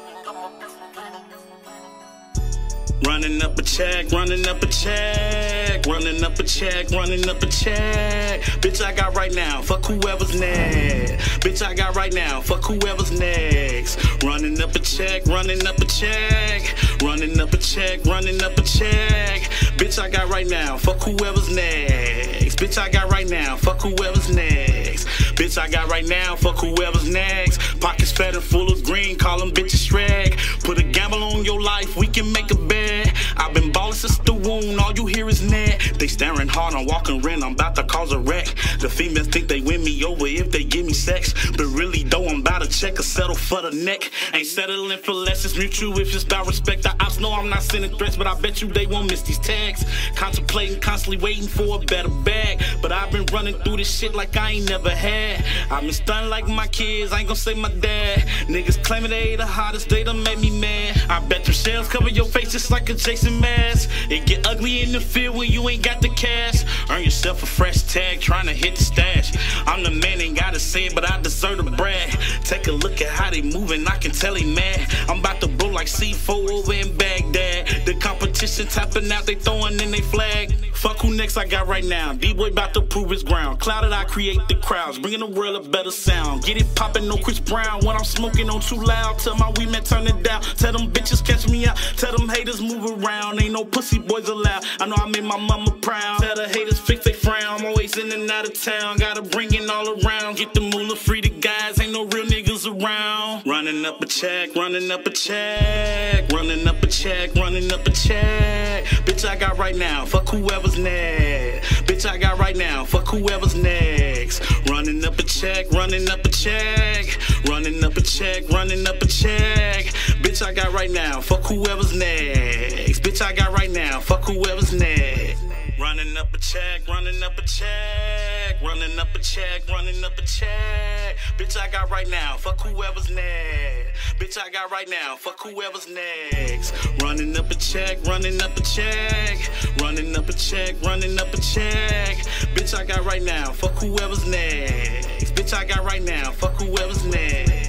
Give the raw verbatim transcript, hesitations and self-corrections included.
Running up a check, running up a check, running up a check, running up a check. Bitch, I got right now, fuck whoever's next. Bitch, I got right now, fuck whoever's next. Running up a check, running up a check, running up a check, running up a check. Bitch, I got right now, fuck whoever's next. Bitch, I got right now, fuck whoever's next. Bitch, I got right now, fuck whoever's next. Pockets fat and full of green, call them bitches Shrek. Put a gamble on your life, we can make a bet. I've been ballin' since the womb, all you hear is net. They staring hard, I'm walking red, I'm about to cause a wreck. The females think they win me over if they give me sex, but really though I'm about to check or settle for the neck. Ain't settling for less, it's mutual if it's about respect. The ops know I'm not sending threats, but I bet you they won't miss these tags. Contemplating, constantly waiting for a better bag, but I've been running through this shit like I ain't never had. I've been stunned like my kids, I ain't gon' say my dad. Niggas claiming they the hottest, they done made me mad. I bet them shells cover your face just like a Jason mask. It get ugly in the field when you ain't got the cash. Earn yourself a fresh tag, trying to hit the stash. I'm the man, ain't gotta say it, but I deserve to brag. Take a look at how they moving, I can tell they mad. I'm about to blow like C four over in Baghdad. The competition tapping out, they throwing in they flag. Fuck who next I got right now. D-boy about to prove his ground. Clouded, I create the crowds, bringing the world a better sound. Get it poppin', no Chris Brown. When I'm smoking on too loud, tell my weed man turn it down. Tell them bitches catch me out, tell them haters move around. Ain't no pussy boys allowed, I know I made my mama proud. Tell the haters fix they frown, I'm always in and out of town. Gotta bring it all around, get the moolah free to guys, ain't no real niggas around. Running up a check, running up a check, running up a check, running up a check. Bitch, I got right now, fuck whoever's next. Bitch, I got right now, fuck whoever's next. Running up a check, running up a check, running up a check, running up a check. Bitch, I got right now, fuck whoever's next. Bitch, I got right now, fuck whoever's next. Running up a check, running up a check, running up a check, running up a check. Bitch, I got right now, fuck whoever's next. Bitch, I got right now, fuck whoever's next. Running up a check, running up a check, running up a check, running up a check. Bitch, I got right now, fuck whoever's next. Bitch, I got right now, fuck whoever's next.